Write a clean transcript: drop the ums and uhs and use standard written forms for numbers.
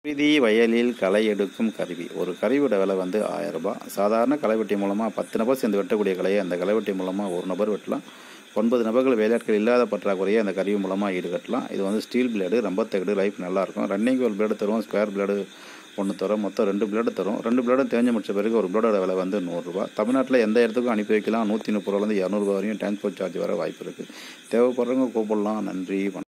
உறுதி வயலில் களை எடுக்கும் கருவி. ஒரு கருவியோட விலை வந்து 1000 ரூபாய். சாதாரண களைவெட்டி மூலமாக 10 நபர் சேர்ந்து வெட்டக்கூடிய கலையை அந்த களைவெட்டி மூலமாக ஒரு நபர் வெட்டலாம். 9 நபர்கள் வேலையாட்கள் இல்லாத பற்றாக்குறையை அந்த கருவி மூலமாக ஈடுகட்டலாம். இது வந்து ஸ்டீல் பிளேடு, ரொம்ப தகடு, லைஃப் நல்லாயிருக்கும். ரன்னிங் ஒரு பிளேடு தரும், ஸ்கொயர் பிளேடு ஒன்று தரும், மொத்தம் 2 பிளேடு தரும். 2 பிளேடும் தேஞ்சு முடிச்ச பிறகு ஒரு பிளேடோட விலை வந்து 100 ரூபாய். தமிழ்நாட்டில் எந்த இடத்துக்கும் அனுப்பி வைக்கலாம். 130 ரூபாலேருந்து 200 ரூபாய் வரையும் டிரான்ஸ்போர்ட் சார்ஜ் வர வாய்ப்பு இருக்குது. தேவைப்படுறவங்க கூப்பிடலாம். நன்றி.